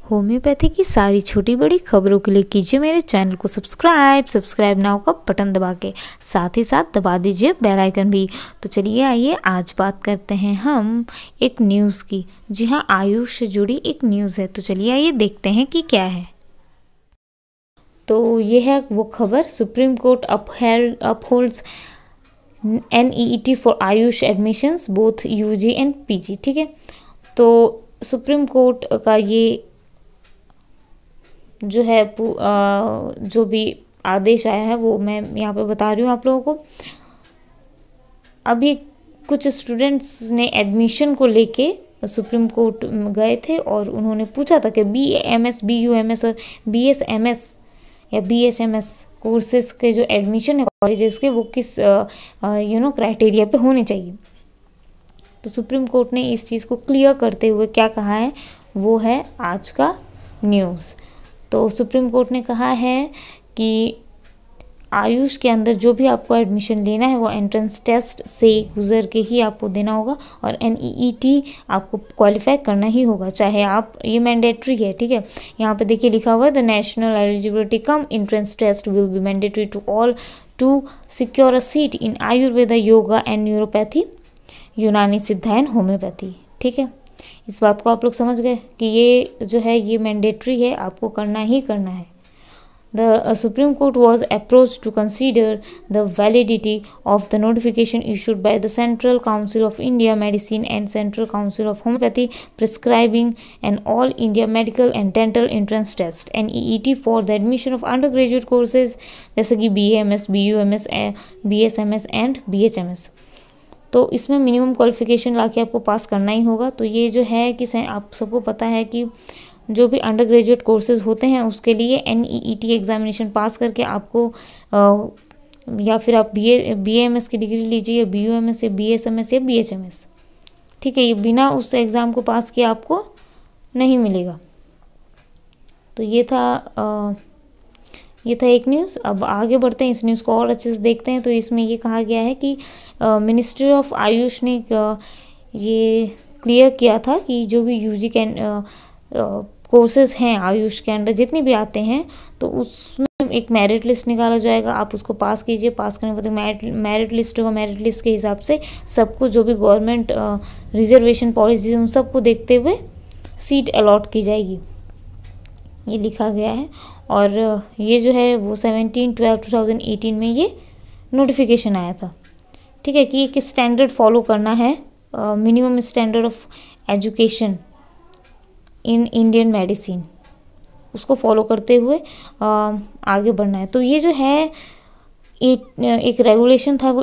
Homeopathy की सारी छोटी बड़ी खबरों के लिए कीजिए मेरे चैनल को सब्सक्राइब नाउ का बटन दबा के, साथ ही साथ दबा दीजिए बेल आइकन भी। तो चलिए आइए आज बात करते हैं हम एक न्यूज़ की। जी हाँ, आयुष से जुड़ी एक न्यूज़ है। तो चलिए आइए देखते हैं कि क्या है। तो ये है वो खबर, Supreme Court upholds NEET for AYUSH admissions both UG and PG। ठीक है, तो सुप्रीम कोर्ट का ये जो है जो भी आदेश आया है वो मैं यहाँ पे बता रही हूँ आप लोगों को। अभी कुछ स्टूडेंट्स ने एडमिशन को लेके सुप्रीम कोर्ट गए थे और उन्होंने पूछा था कि BAMS, BUMS और BSMS या BSMS कोर्सेज के जो एडमिशन है कॉलेजेस के, वो किस क्राइटेरिया पे होने चाहिए। तो सुप्रीम कोर्ट ने इस चीज़ को क्लियर करते हुए क्या कहा है, वो है आज का न्यूज़। तो सुप्रीम कोर्ट ने कहा है कि आयुष के अंदर जो भी आपको एडमिशन लेना है वो एंट्रेंस टेस्ट से गुजर के ही आपको देना होगा और NEET आपको क्वालिफाई करना ही होगा, चाहे आप, ये मैंडेटरी है। ठीक है, यहाँ पे देखिए लिखा हुआ है the national eligibility cum entrance test will be mandatory to all to secure a seat in Ayurveda, yoga and naturopathy, Unani Siddha and homeopathy. ठीक है, इस बात को आप लोग समझ गए कि ये जो है ये मैंडेटरी है, आपको करना ही करना है। The Supreme Court was approached to consider the validity of the notification issued by the Central Council of India Medicine and Central Council of Homeopathy prescribing an all India medical and dental entrance test NEET for the admission of undergraduate courses जैसे कि BAMS, BUMS, BSMS and BHMS। तो इसमें minimum qualification लाके आपको पास करना ही होगा। तो ये जो है कि आप सबको पता है कि जो भी अंडर ग्रेजुएट कोर्सेज होते हैं उसके लिए NEET एग्जामिनेशन पास करके आपको या फिर आप BAMS की डिग्री लीजिए, या BUMS या BSMS या BHMS। ठीक है, ये बिना उस एग्ज़ाम को पास किए आपको नहीं मिलेगा। तो ये था एक न्यूज़। अब आगे बढ़ते हैं, इस न्यूज़ को और अच्छे से देखते हैं। तो इसमें ये कहा गया है कि मिनिस्ट्री ऑफ आयुष ने ये क्लियर किया था कि जो भी UG कोर्सेज हैं आयुष के अंडर जितने भी आते हैं, तो उसमें एक मेरिट लिस्ट निकाला जाएगा। आप उसको पास कीजिए, पास करने के बाद मेरिट लिस्ट होगा। मेरिट लिस्ट के हिसाब से सबको जो भी गवर्नमेंट रिजर्वेशन पॉलिसी उन सबको देखते हुए सीट अलॉट की जाएगी, ये लिखा गया है। और ये जो है वो 17/12/2018 में ये नोटिफिकेशन आया था। ठीक है, कि एक स्टैंडर्ड फॉलो करना है, minimum standard of education in Indian medicine, उसको फॉलो करते हुए आगे बढ़ना है। तो ये जो है एक रेगुलेशन था वो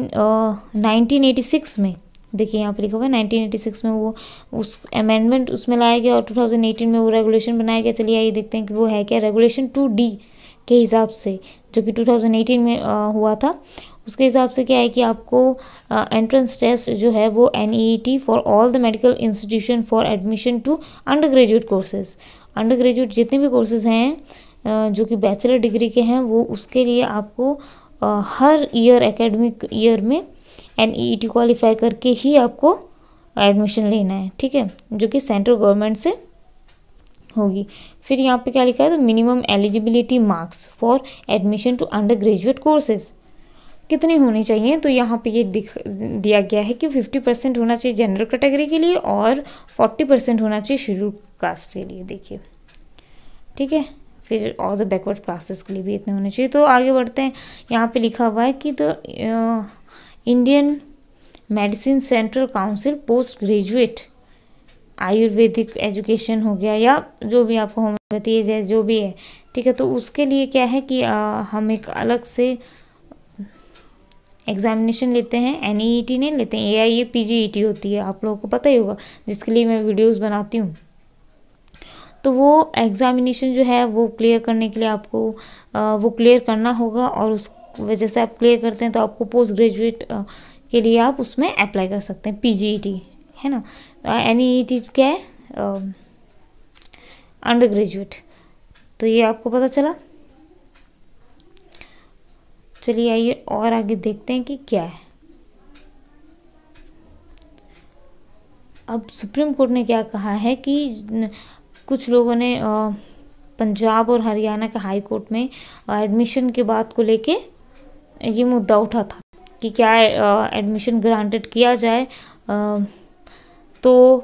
1986 में, देखिए यहाँ पे लिखा हुआ है 1986 में वो उस अमेंडमेंट उसमें लाया गया और 2018 में वो रेगुलेशन बनाया गया। चलिए आइए देखते हैं कि वो है क्या। रेगुलेशन 2D के हिसाब से, जो कि 2018 में हुआ था, उसके हिसाब से क्या है कि आपको एंट्रेंस टेस्ट जो है वो NEET for all the medical institution for admission to undergraduate courses, undergraduate जितने भी कोर्सेज हैं जो कि बैचलर डिग्री के हैं, वो उसके लिए आपको हर ईयर एकेडमिक ईयर में NEET क्वालिफाई करके ही आपको एडमिशन लेना है। ठीक है, जो कि सेंट्रल गवर्नमेंट से होगी। फिर यहाँ पे क्या लिखा है, तो minimum eligibility marks for admission to undergraduate courses कितनी होनी चाहिए। तो यहाँ पे ये दिया गया है कि 50% होना चाहिए जनरल कैटेगरी के लिए और 40% होना चाहिए शेड्यूल्ड कास्ट के लिए। देखिए, ठीक है, फिर और द बैकवर्ड क्लासेस के लिए भी इतने होने चाहिए। तो आगे बढ़ते हैं, यहाँ पे लिखा हुआ है कि the Indian medicine central council postgraduate Ayurvedic education हो गया या जो भी आपको होम्योपैथी जैसे जो भी है, ठीक है, तो उसके लिए क्या है कि हम एक अलग से एग्जामिनेशन लेते हैं। NEET नहीं लेते हैं, AIA PGET होती है, आप लोगों को पता ही होगा, जिसके लिए मैं वीडियोस बनाती हूँ। तो वो एग्जामिनेशन जो है वो क्लियर करने के लिए आपको वो क्लियर करना होगा और उस वजह से आप क्लियर करते हैं तो आपको पोस्ट ग्रेजुएट के लिए आप उसमें अप्लाई कर सकते हैं, PGET है ना। NEET क्या है, अंडर ग्रेजुएट। तो ये आपको पता चला। चलिए आइए और आगे देखते हैं कि क्या है। अब सुप्रीम कोर्ट ने क्या कहा है कि कुछ लोगों ने पंजाब और हरियाणा के हाई कोर्ट में एडमिशन के बात को लेके ये मुद्दा उठा था कि क्या एडमिशन ग्रांटेड किया जाए तो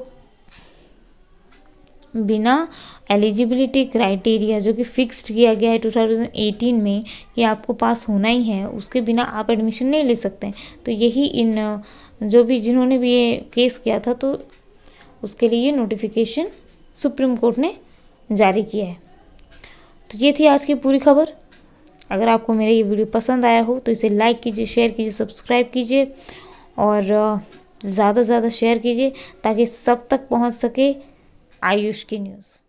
बिना एलिजिबिलिटी क्राइटेरिया जो कि फिक्स्ड किया गया है 2018 में कि आपको पास होना ही है, उसके बिना आप एडमिशन नहीं ले सकते हैं। तो यही इन जो भी जिन्होंने भी ये केस किया था तो उसके लिए ये नोटिफिकेशन सुप्रीम कोर्ट ने जारी किया है। तो ये थी आज की पूरी खबर। अगर आपको मेरा ये वीडियो पसंद आया हो तो इसे लाइक कीजिए, शेयर कीजिए, सब्सक्राइब कीजिए और ज़्यादा से ज़्यादा शेयर कीजिए ताकि सब तक पहुंच सके आयुष की न्यूज़।